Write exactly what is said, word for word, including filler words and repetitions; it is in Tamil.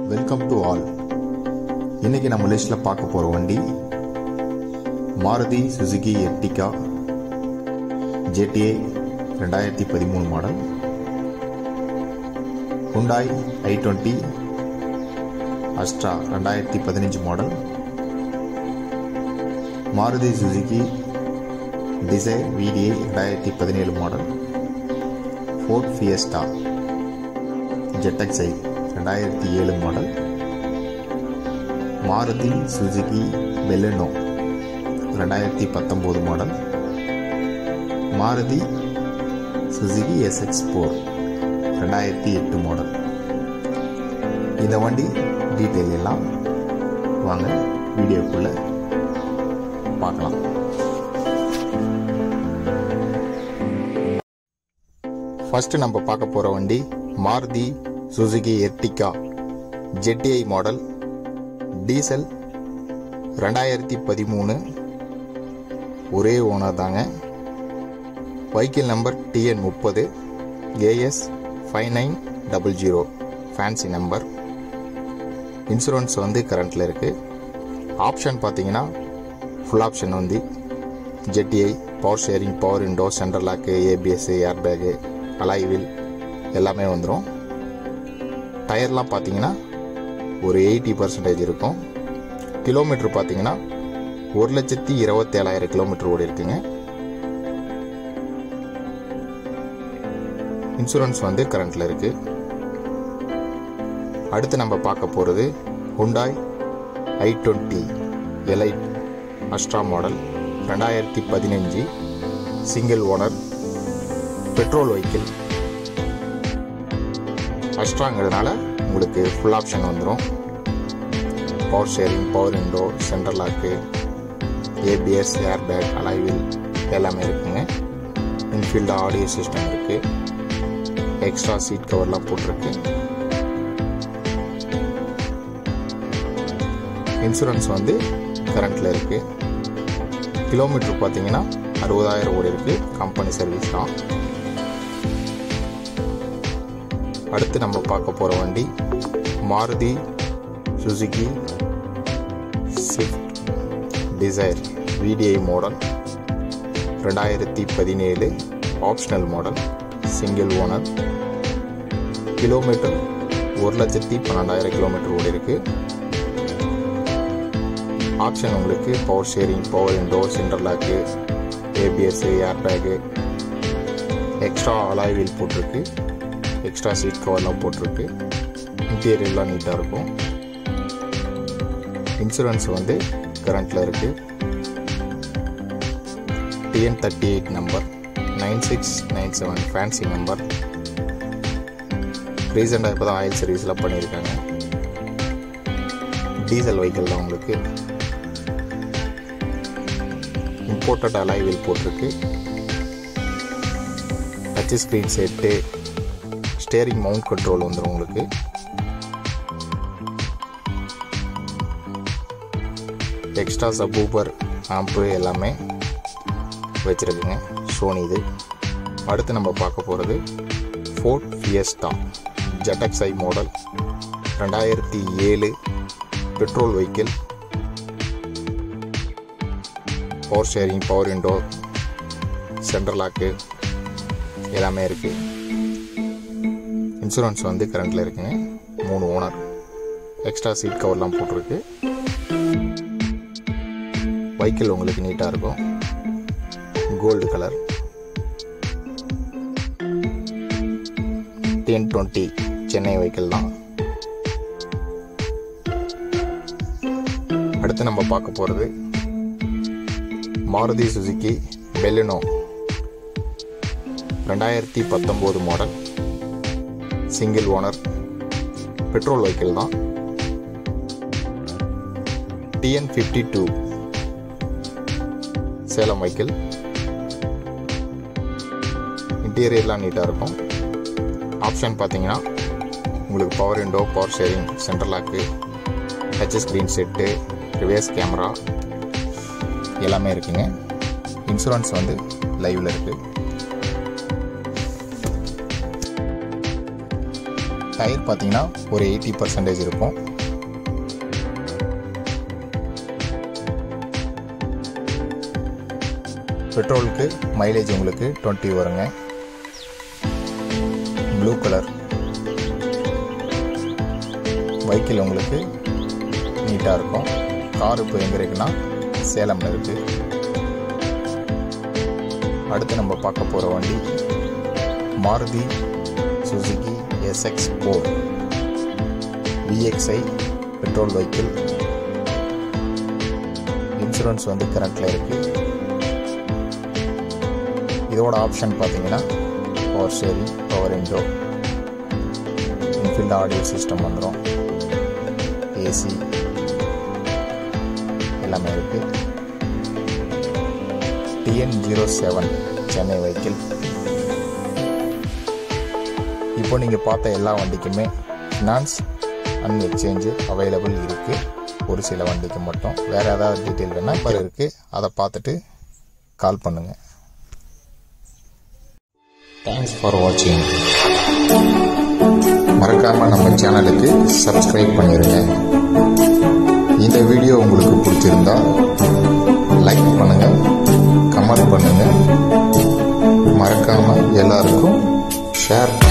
Welcome to all. இன்னைக்கு நம்ம லிஸ்ட்ல பார்க்க போற வண்டி மாருதி சுசுகி எர்டிகா ஜேடிஐ ரெண்டாயிரத்தி பதிமூணு model, Hyundai i twenty Asta ரெண்டாயிரத்தி பதினஞ்சு model, Maruti Suzuki Dzire VDI ரெண்டாயிரத்தி பதினேழு மாடல், ஃபோர்ட் ஃபியஸ்டா ஜெட்எக்ஸ்ஐ ரெண்டாயிரத்தி ஏழு மாடல், மாருதி சுசுகி பெலெனோ ரெண்டாயிரத்தி பத்தொம்போது model, Maruti Suzuki SX four ரெண்டாயிரத்தி எட்டு மாடல். இந்த வண்டி டீட்டெயில் எல்லாம் வாங்க வீடியோக்குள்ள பார்க்கலாம். ஃபர்ஸ்ட் நம்ம பார்க்க போற வண்டி Maruti Suzuki Ertiga ZDI model, diesel ரெண்டாயிரத்தி பதிமூணு, ஒரே ஓனர் தாங்க. வெஹிக்கிள் நம்பர் டிஎன் முப்பது AS five nine double zero fancy number. Insurance வந்து கரண்ட்ல இருக்கு. ஆப்ஷன் பார்த்தீங்கன்னா ஃபுல் ஆப்ஷன் வந்து ZDI, power steering, power window, central lock, ABS, air bag, alloy wheel எல்லாமே வந்துடும். டயர்லாம் பார்த்தீங்கன்னா ஒரு எயிட்டி பர்சன்டேஜ் இருக்கும். கிலோமீட்டர் பார்த்தீங்கன்னா ஒரு லட்சத்தி இருபத்தேழாயிரம் கிலோமீட்டர் ஓடி இருக்குங்க. இன்சூரன்ஸ் வந்து கரண்ட்ல இருக்கு. அடுத்து நம்ம பார்க்க போறது Hyundai i twenty elite Asta model, ரெண்டாயிரத்தி பதினஞ்சு, சிங்கிள் ஓனர், பெட்ரோல் வெஹிக்கிள். அஸ்ட்ராங்கிறதுனால உங்களுக்கு ஃபுல் ஆப்ஷன் வந்துடும். Power steering, power window, central lock, ABS, air bag, alloy wheel எல்லாமே இருக்குங்க. இன்ஃபீல்டு ஆடியோ சிஸ்டம் இருக்கு. எக்ஸ்ட்ரா சீட் கவர்லாம் போட்டிருக்கு. இன்சூரன்ஸ் வந்து கரண்ட்ல இருக்கு. கிலோமீட்டர் பார்த்தீங்கன்னா அறுபதாயிரம் ஓடி இருக்கு. கம்பெனி சர்வீஸ் தான். அடுத்து நம்ம பார்க்க போற வண்டி Maruti Suzuki Swift Dzire VDI model, ரெண்டாயிரத்தி பதினேழு, optional model, single owner. Kilometre ஒரு லட்சத்தி பன்னெண்டாயிரம் கிலோமீட்டர் ஓடி இருக்கு. ஆப்ஷன் உங்களுக்கு power steering, power window, central lock, ABS, air bag, extra alloy wheel போட்டிருக்கு. எக்ஸ்ட்ரா சீட் கவர்லாம் போட்டிருக்கு. இன்டீரியர்லாம் நீட்டாக இருக்கும். இன்சூரன்ஸ் வந்து கரண்ட்ல இருக்கு. TN thirty eight number, nine six nine seven fancy number. ரீசெண்டாக இப்போ தான் ஆயில் சர்வீஸ்லாம் பண்ணியிருக்காங்க. டீசல் வெஹிக்கிள் தான் உங்களுக்கு. இம்போர்ட்டட் அலாய் வீல் போட்டிருக்கு. Touch screen set, steering mount control வந்துடும் உங்களுக்கு. எக்ஸ்ட்ரா சப்வூஃபர், ஆம்பு எல்லாமே வச்சிருக்குங்க. சோனி இது. அடுத்து நம்ம பார்க்க போகிறது ஃபோர்ட் ஃபியஸ்டா ஜெட்எக்ஸ்ஐ மாடல், ரெண்டாயிரத்தி ஏழு, petrol vehicle. Power steering, power window, central lock எல்லாமே இருக்கு. இன்சூரன்ஸ் வந்து கரண்ட்ல இருக்குங்க. மூணு ஓனர். எக்ஸ்ட்ரா சீட் கவர்லாம் போட்டிருக்கு. வெஹிக்கிள் உங்களுக்கு நீட்டாக இருக்கும். Gold colour. Ten twenty Chennai vehicle தான். அடுத்து நம்ம பார்க்க போகிறது மாருதி சுசுகி பெலெனோ, ரெண்டாயிரத்தி பத்தொம்போது model, single owner, petrol vehicle தான். TN fifty two Salem vehicle. இன்டீரியர்லாம் நீட்டாக இருக்கும். ஆப்ஷன் பார்த்தீங்கன்னா உங்களுக்கு power window, power steering, central lock, touch screen set, reverse camera எல்லாமே இருக்குங்க. இன்சூரன்ஸ் வந்து லைவ்ல இருக்கு. டயர் பார்த்தீங்கன்னா ஒரு எயிட்டி பர்சன்டேஜ் இருக்கும். பெட்ரோலுக்கு மைலேஜ் உங்களுக்கு டுவெண்ட்டி வருங்க. ப்ளூ கலர் வெஹிக்கிள் உங்களுக்கு நீட்டாக இருக்கும். கார் இப்போ எங்கே இருக்குன்னா சேலமில் இருக்குது. அடுத்து நம்ம பார்க்க போகிற வண்டி Maruti Suzuki SX four VXI petrol vehicle. Insurance வந்து கரண்ட்டில் இருக்குது. இதோட ஆப்ஷன் பார்த்தீங்கன்னா power steering, power window, inbuilt audio system வந்துடும், ஏசி எல்லாமே இருக்குது. TN zero seven Chennai vehicle. இப்போ நீங்கள் பார்த்த எல்லா வண்டிக்குமே ஃபினான்ஸ் அண்ட் எக்ஸ்சேஞ்சு அவைலபிள் இருக்குது. ஒரு சில வண்டிக்கு மட்டும். வேறு ஏதாவது டீட்டெயில் வேணால் இப்போ இருக்குது, அதை பார்த்துட்டு கால் பண்ணுங்கள். தேங்க்ஸ் ஃபார் வாட்சிங். மறக்காமல் நம்ம சேனலுக்கு சப்ஸ்கிரைப் பண்ணிடுங்க. இந்த வீடியோ உங்களுக்கு பிடிச்சிருந்தா லைக் பண்ணுங்கள், கமெண்ட் பண்ணுங்கள், மறக்காமல் எல்லாருக்கும் ஷேர்